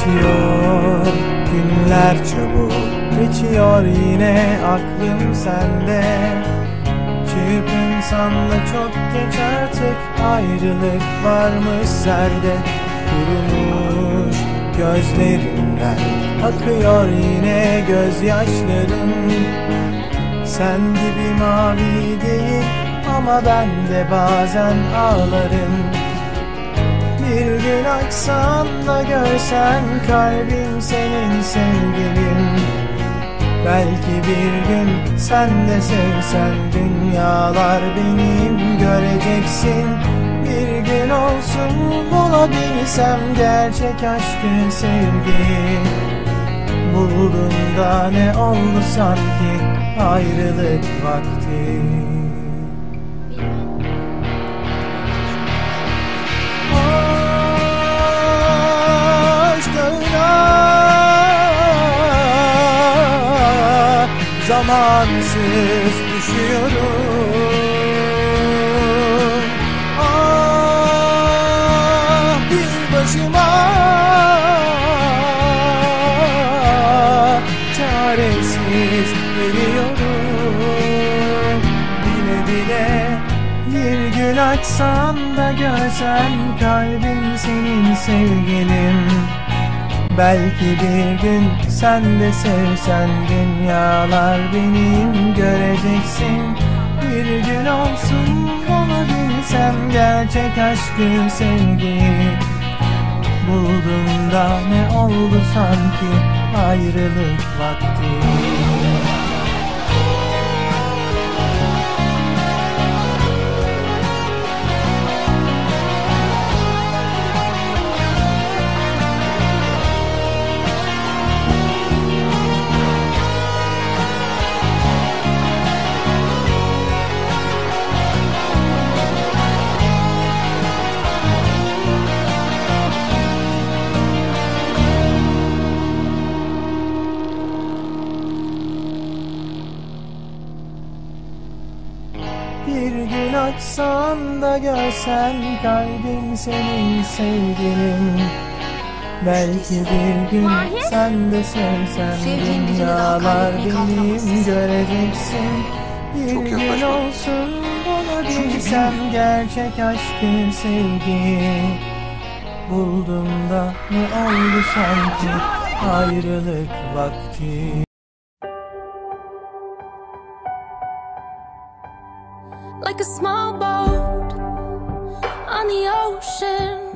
bitiyor, günler çabuk geçiyor, yine aklım sende. Çırpınsan da çok geç artık, ayrılık varmış serde. Kurumuş gözlerimden akıyor yine gözyaşlarım. Sen gibi mavi değil ama ben de bazen ağlarım. Bir gün açsan da görsen kalbim senin sevgilin. Belki bir gün sen de sevsen dünyalar benim, göreceksin. Bir gün olsun bulabilsem gerçek aşkı, sevgi. Buldum da ne oldu sanki ayrılık vakti. Zamansız düşüyorum. Ah, bir başıma çaresiz veriyorum. Bile bile bir gün açsan da görsen kalbim senin sevgilin. Belki bir gün sen de sevsen dünyalar benim, göreceksin. Bir gün olsun bulabilsem gerçek aşkı, sevgi. Buldum da ne oldu sanki ayrılık vakti. Bir gün açsan da görsen kalbim senin sevgilin. Belki bir gün sen de sevsen dünyalar benim, göreceksin. Bir gün olsun bulabilsem gerçek aşkı, sevgi. Buldum da ne oldu sanki ayrılık vakti. Like a small boat on the ocean,